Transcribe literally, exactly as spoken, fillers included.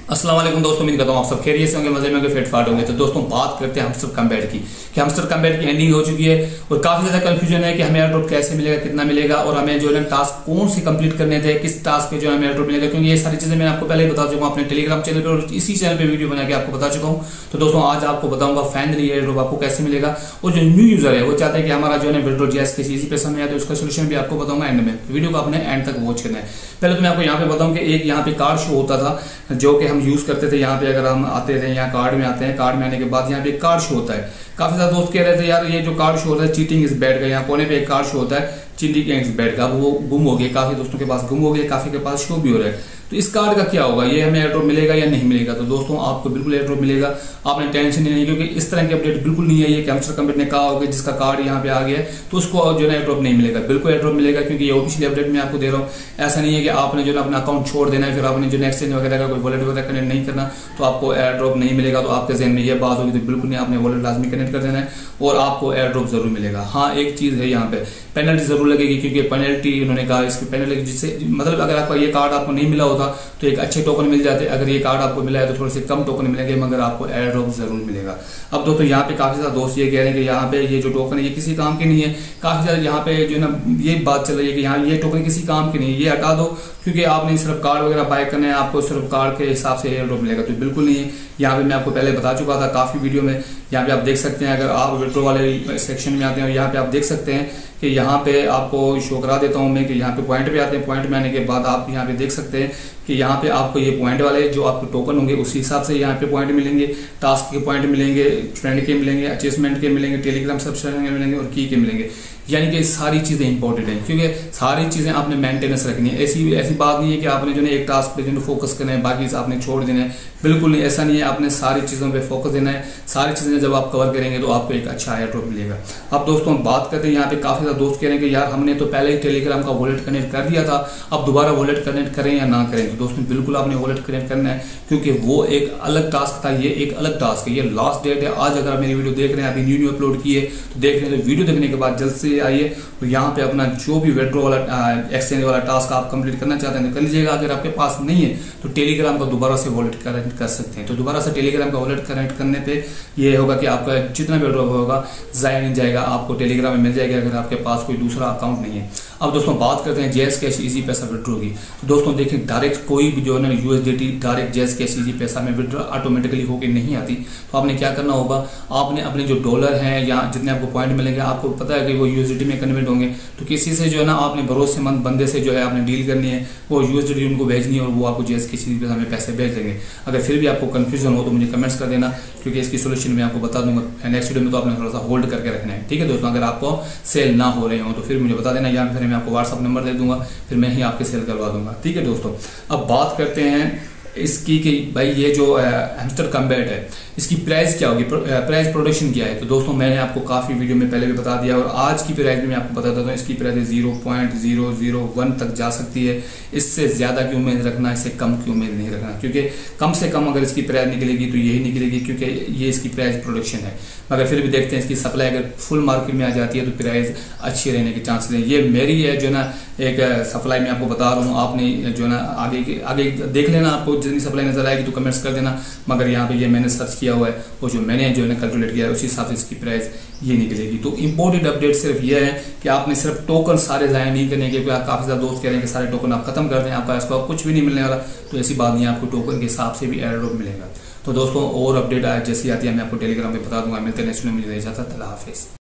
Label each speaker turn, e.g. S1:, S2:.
S1: अस्सलाम वालेकुम दोस्तों, उम्मीद करता हूँ आप सब खैरियत से होंगे, मजे में होंगे, फिट फाट होंगे। तो दोस्तों बात करते हैं हमस्टर कम्बैट की कि हमस्टर कम्बैट की एंडिंग हो चुकी है और काफी ज्यादा कंफ्यूजन है कि हमें एयर ड्रॉप कैसे मिलेगा, कितना मिलेगा और हमें जो है टास्क कौन से कंप्लीट करने थे, किस टास्क पे जो है हमें एयर ड्रॉप मिलेगा। क्योंकि ये सारी चीजें मैं आपको पहले ही बता चुका हूँ अपने टेलीग्राम चैनल पर और इसी चैनल पर वीडियो बना के आपको बता चुका हूँ। तो दोस्तों आज आपको बताऊंगा फाइनली एयर ड्रॉप आपको कैसे मिलेगा और जो न्यू यूजर है वो चाहते हैं कि हमारा जो है विड्रॉ जैस किसी इसी पैसा में आया, तो उसका सोल्यूशन भी आपको बताऊंगा एंड में। वीडियो को आपने एंड तक वॉच करना है। पहले तो मैं आपको यहाँ पे बताऊं कि एक यहाँ पे कार्ड शो होता था जो कि हम यूज करते थे। यहाँ पे अगर हम आते थे, यहाँ कार्ड में आते हैं, कार्ड में आने के बाद यहाँ पे एक कार्ड शो होता है। काफी ज्यादा दोस्त कह रहे थे यार ये जो कार्ड शो होता है चीटिंग इस बैड का, यहाँ कोने पे एक कार्ड शो होता है चीटिंग इस बैड का, वो गुम हो गया, काफी दोस्तों के पास गुम हो गया, काफी के पास शो भी हो रहा है। तो इस कार्ड का क्या होगा, ये हमें एयर ड्रॉप मिलेगा या नहीं मिलेगा? तो दोस्तों आपको बिल्कुल एयर ड्रॉप मिलेगा, आपने टेंशन नहीं, क्योंकि इस तरह की अपडेट बिल्कुल नहीं है। ये हमस्टर कम्बैट ने कहा होगा जिसका कार्ड यहाँ पे आ गया तो उसको जो है एयर ड्रॉप नहीं मिलेगा। बिल्कुल एयर ड्रॉप मिलेगा, क्योंकि ये ऑफिशियल अपडेट मैं आपको दे रहा हूँ। ऐसा नहीं है कि आपने जो है अपना अकाउंट छोड़ देना है, फिर आपने जो एक्सचेंज वगैरह का कोई वॉलेट वगैरह कनेक्ट नहीं करना तो आपको एयर ड्रॉप नहीं मिलेगा। तो आपके जहन में ये बात होगी तो बिल्कुल नहीं, आपने वॉलेट लाजमी कनेक्ट कर देना है और आपको एयर ड्रॉप जरूर मिलेगा। हाँ एक चीज है, यहाँ पे पेनल्टी जरूर लगेगी, क्योंकि पेनल्टी उन्होंने कहा इसकी पेनल्टी जिससे मतलब अगर आपका ये कार्ड आपको नहीं मिला होता तो एक अच्छे टोकन मिल जाते। अगर ये कार्ड आपको मिला है तो थोड़े से कम टोकन मिलेंगे, मगर आपको एयर ड्रॉप जरूर मिलेगा। अब दोस्तों यहाँ पे काफी ज्यादा दोस्त ये कह रहे हैं कि यहाँ पे ये जो टोकन है ये किसी काम के नहीं है। काफी ज्यादा यहाँ पे जो है ना ये बात चल रही है कि यहाँ ये टोकन किसी काम के नहीं है, ये हटा दो, क्योंकि आपने सिर्फ कार्ड वगैरह बाय करना है, आपको सिर्फ कार्ड के हिसाब से एयर ड्रॉप मिलेगा। तो बिल्कुल नहीं है। यहाँ पे मैं आपको पहले बता चुका था काफी वीडियो में। यहाँ पे आप देख सकते हैं, अगर आप विड्रॉ वाले सेक्शन में आते हैं, यहाँ पे आप देख सकते हैं कि यहाँ पे आपको शो करा देता हूँ मैं कि यहाँ पे पॉइंट पे आते हैं। पॉइंट में आने के बाद आप यहाँ पे देख सकते हैं कि यहाँ पे आपको ये पॉइंट वाले जो आपके टोकन होंगे उसी हिसाब से यहाँ पे पॉइंट मिलेंगे। टास्क के पॉइंट मिलेंगे, फ्रेंड के मिलेंगे, अचीवमेंट के मिलेंगे, टेलीग्राम सब्सक्रिप्शन के मिलेंगे और की के मिलेंगे। यानी कि सारी चीजें इंपॉर्टेंट है, क्योंकि सारी चीजें आपने मेंटेनेंस रखनी है। ऐसी ऐसी बात नहीं है कि आपने जो है एक टास्क पे जो फोकस करना है बाकी आपने छोड़ देना है, बिल्कुल नहीं, ऐसा नहीं है। आपने सारी चीजों पे फोकस देना है। सारी चीजें जब आप कवर करेंगे तो आपको एक अच्छा एयर ड्रॉप मिलेगा। अब दोस्तों बात करते हैं, यहाँ पे काफी ज्यादा दोस्त कह रहे हैं कि यार हमने तो पहले ही टेलीग्राम का वॉलेट कनेक्ट कर दिया था, अब दोबारा वॉलेट कनेक्ट करें या ना करें? तो दोस्तों बिल्कुल आपने वॉलेट कनेक्ट करना है, क्योंकि वो एक अलग टास्क था, ये एक अलग टास्क है। ये लास्ट डेट है आज। अगर आप मेरी वीडियो देख रहे हैं, अभी न्यू न्यू अपलोड की है तो देख रहे हैं, तो वीडियो देखने के बाद जल्द से आइए तो यहाँ पे अपना जो भी विड्रॉ वाला एक्सचेंज वाला टास्क आप कंप्लीट करना चाहते हैं तो कर लीजिएगा। अगर आपके पास नहीं है तो टेलीग्राम का दोबारा से वॉलेट कनेक्ट कर सकते हैं। तो दोबारा से टेलीग्राम का वॉलेट कनेक्ट करने पे ये होगा कि आपका जितना विड्रॉ होगा जाया नहीं जाएगा, आपको टेलीग्राम में मिल जाएगा अगर आपके पास कोई दूसरा अकाउंट नहीं है। अब दोस्तों बात करते हैं जैस कैश इजी पैसा विड्रॉ की। तो दोस्तों देखिए, डायरेक्ट कोई भी जो है ना यूएसडीटी डायरेक्ट जैस कैश इजी पैसा में विड्रॉ ऑटोमेटिकली होकर नहीं आती। तो आपने क्या करना होगा, आपने अपने जो डॉलर हैं या जितने आपको पॉइंट मिलेंगे, आपको पता है कि वो यूएसडीटी में कन्वर्ट होंगे, तो किसी से जो है ना आपने भरोसेमंद बंदे से जो है आपने डील करनी है, वो यूएसडीटी उनको भेजनी है और वो आपको जैस कैश इजी पैसा में पैसे भेज देंगे। अगर फिर भी आपको कंफ्यूजन हो तो मुझे कमेंट्स कर देना, क्योंकि इसकी सोल्यूशन मैं आपको बता दूंगा नेक्स्ट वीडियो में। तो आपने थोड़ा सा होल्ड करके रखना है, ठीक है दोस्तों। अगर आपको सेल ना हो रहे हो तो फिर मुझे बता देना, या फिर मैं आपको व्हाट्सअप नंबर दे दूंगा, फिर मैं ही आपके सेल करवा दूंगा, ठीक है दोस्तों। अब बात करते हैं इसकी कि भाई ये जो हमस्टर कम्बैट है इसकी प्राइस क्या होगी, प्राइस प्रोडक्शन क्या है? तो दोस्तों मैंने आपको काफी वीडियो में पहले भी बता दिया और आज की प्राइस भी मैं आपको बता देता हूँ। इसकी price zero point zero zero one तक जा सकती है। इससे ज्यादा की उम्मीद रखना, इससे कम की उम्मीद नहीं रखना, क्योंकि कम से कम अगर इसकी प्राइस निकलेगी तो यही निकलेगी, क्योंकि ये इसकी प्राइस प्रोडक्शन है। मगर फिर भी देखते हैं इसकी सप्लाई अगर फुल मार्केट में आ जाती है तो प्राइस अच्छी रहने के चांसेस है। ये मेरी है जो ना एक सप्लाई में आपको बता रहा हूँ, आपने जो ना आगे आगे देख लेना, आपको जितनी सप्लाई नजर आएगी तो कमेंट्स कर देना। मगर यहाँ पे ये मैंने सर्च किया हुआ है और जो मैंने जो है कैलकुलेट किया है उसी हिसाब से इसकी प्राइस ये निकलेगी। तो इंपॉर्टेंट अपडेट सिर्फ ये है कि आपने सिर्फ टोकन सारे जाया नहीं करने के, काफी ज्यादा दोस्त कह रहे हैं कि सारे टोकन आप खत्म कर दें, आपका इसको कुछ भी नहीं मिलने वाला। तो ऐसी बात नहीं, आपको टोकन के हिसाब से भी एयर ड्रॉप मिलेगा। तो दोस्तों और अपडेट आए जैसी आती है मैं आपको टेलीग्राम पे बता दूंगा। मिलते हैं नेक्स्ट वीडियो में, मुझे इजाजत, अल्लाह हाफिज।